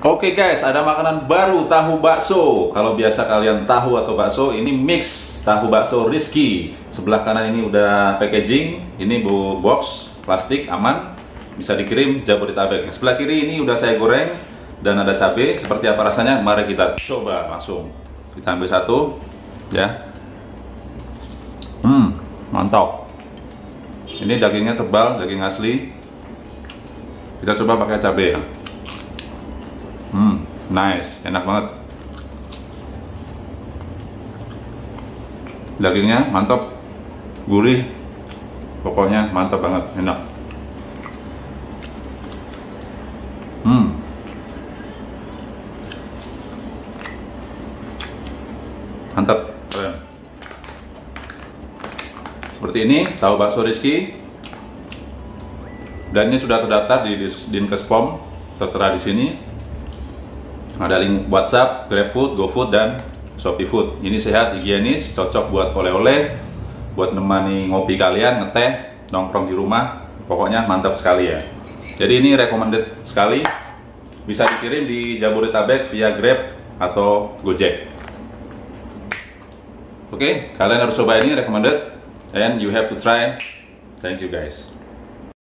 Oke guys, ada makanan baru, tahu bakso. Kalau biasa kalian tahu atau bakso, ini mix tahu bakso Rizky. Sebelah kanan ini udah packaging, ini box plastik aman, bisa dikirim Jabodetabek. Sebelah kiri ini udah saya goreng dan ada cabai. Seperti apa rasanya? Mari kita coba langsung. Kita ambil satu, ya. Mantap. Ini dagingnya tebal, daging asli. Kita coba pakai cabai ya. Nice, enak banget. Dagingnya mantap, gurih, pokoknya mantap banget, enak. Mantap, keren. Seperti ini, tahu bakso Rizky. Dan ini sudah terdaftar di Dinkes POM, tertera di sini. Ada link WhatsApp, GrabFood, GoFood, dan ShopeeFood. Ini sehat, higienis, cocok buat oleh-oleh, buat nemani ngopi kalian, ngeteh, nongkrong di rumah. Pokoknya mantap sekali ya. Jadi ini recommended sekali. Bisa dikirim di Jabodetabek via Grab atau Gojek. Oke, kalian harus coba ini, recommended. And you have to try. Thank you guys.